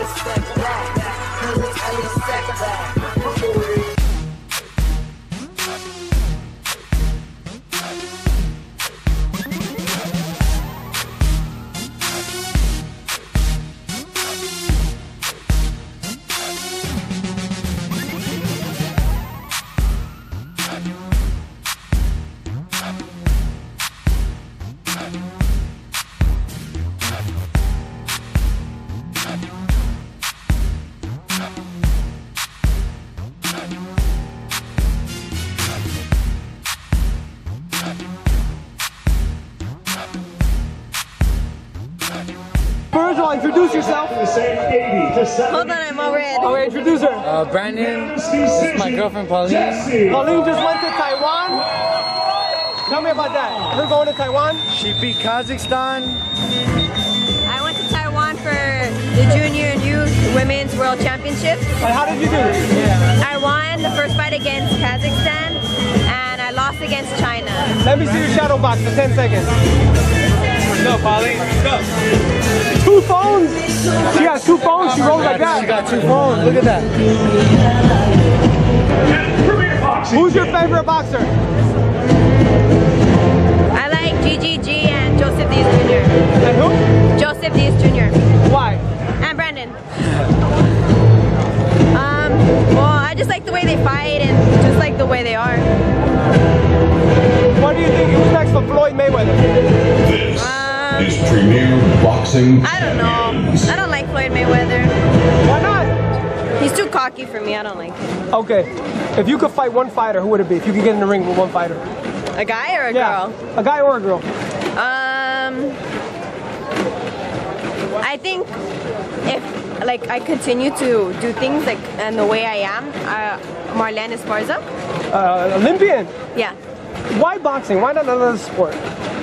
First of all, introduce yourself. Hold on, I'm all red. Okay, introduce her. Brandon, this is my girlfriend Pauline. Pauline just went to Taiwan. Tell me about that. Her going to Taiwan? She beat Kazakhstan. I went to Taiwan for the Junior and Youth Women's World Championships. And how did you do? I won the first fight against Kazakhstan, and I lost against China. Let me see your shadow box for 10 seconds. Go, Pauline. Go. 2 phones? She has 2 phones? She rolls like that? She got 2 phones. Look at that. Who's your favorite boxer? I like GGG and Joseph Diaz Jr. And who? Joseph Diaz Jr. Why? And Brandon. Well, I just like the way they fight and just like the way they are. What do you think? Who's next for Floyd Mayweather? This is Premier Boxing. I don't know. I don't like Floyd Mayweather. Why not? He's too cocky for me. I don't like him. Okay. If you could fight one fighter, who would it be? If you could get in the ring with one fighter. A guy or a girl? A guy or a girl? I think if like I continue to do things like and the way I am, Marlene Esparza. Olympian? Yeah. Why boxing? Why not another sport?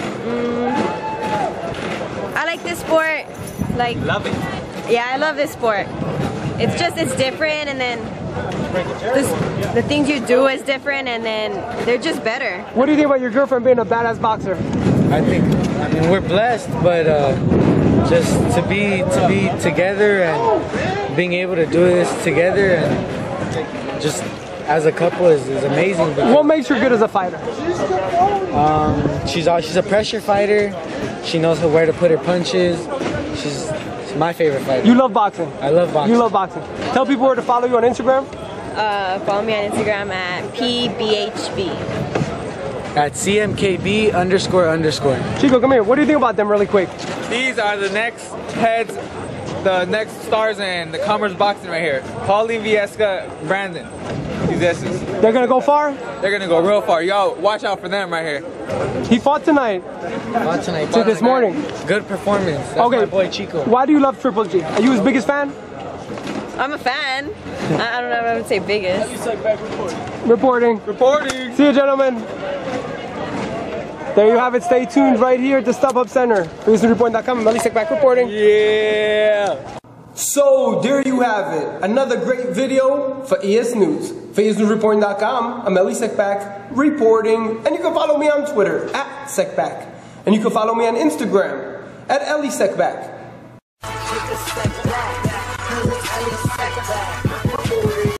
I like this sport. Like, Love it. yeah, I love this sport. It's different, and then the things you do is different, and then they're just better. What do you think about your girlfriend being a badass boxer? I mean, we're blessed, but just to be together and being able to do this together and just as a couple is amazing. What makes her good as a fighter? She's a pressure fighter. She knows where to put her punches. She's my favorite fighter. You love boxing? I love boxing. You love boxing. Tell people where to follow you on Instagram. Follow me on Instagram at PBHB. At CMKB __. Chico, come here. What do you think about them really quick? These are the next heads, the next stars in the Commerce boxing right here. Pauline Viesca, Brandon. These S's. They're gonna go far? They're gonna go real far. Yo, watch out for them right here. He fought tonight. Fought tonight. So this morning. Good performance. That's Okay. my boy Chico. Why do you love Triple G? Are you his biggest fan? I'm a fan. I don't know if I would say biggest. Reporting. Reporting. See you, gentlemen. There you have it. Stay tuned right here at the StubHub Center. EsNewsReport.com. I'm Elisek back reporting. Yeah. So there you have it. Another great video for ES News. For EsNewsReport.com, I'm Elisek back reporting. And you can follow me on Twitter at SecBack. And you can follow me on Instagram at EliSecBack.